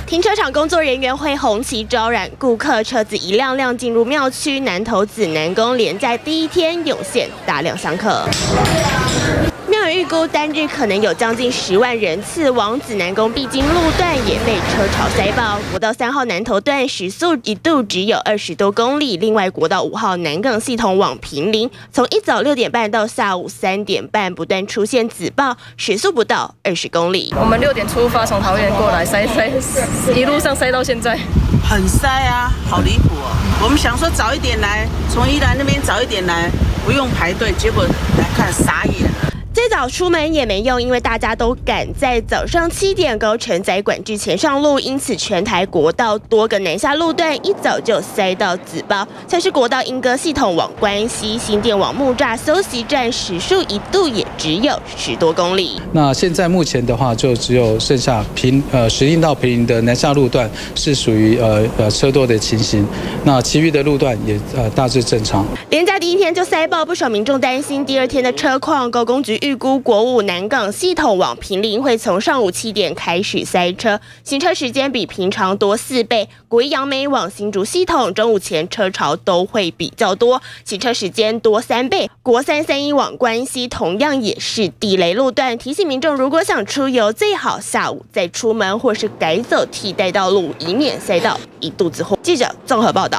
停车场工作人员会红旗招揽顾客，车子一辆辆进入庙区南投紫南宫，连假第一天涌现大量香客。庙宇预估单日可能有将近10万人次往紫南宫必经路段也被车潮塞爆。国道3号南投段时速一度只有20多公里，另外国道5号南港系统往坪林，从一早6点半到下午3点半不断出现紫爆，时速不到20公里。 我们6点出发从桃园过来，塞，一路上塞到现在。 很塞啊，好离谱哦！我们想说早一点来，从宜兰那边早一点来，不用排队，结果来看傻眼了。 再早出门也没用，因为大家都赶在早上7点高承载管制前上路，因此全台国道多个南下路段一早就塞到紫爆，像是国道莺歌系统往关西、新店往木栅休息站，时速一度也只有10多公里。 那现在目前的话，就只有剩下石碇到坪林的南下路段是属于车多的情形，那其余的路段也大致正常。 连假第一天就塞爆，不少民众担心第二天的车况。高公局预估国五南港系统往坪林会从上午7点开始塞车，行车时间比平常多4倍。国一杨梅往新竹系统中午前车潮都会比较多，行车时间多3倍。国331往关西同样也是地雷路段，提醒民众如果想出游，最好下午再出门，或是改走替代道路，以免塞到一肚子火。记者综合报道。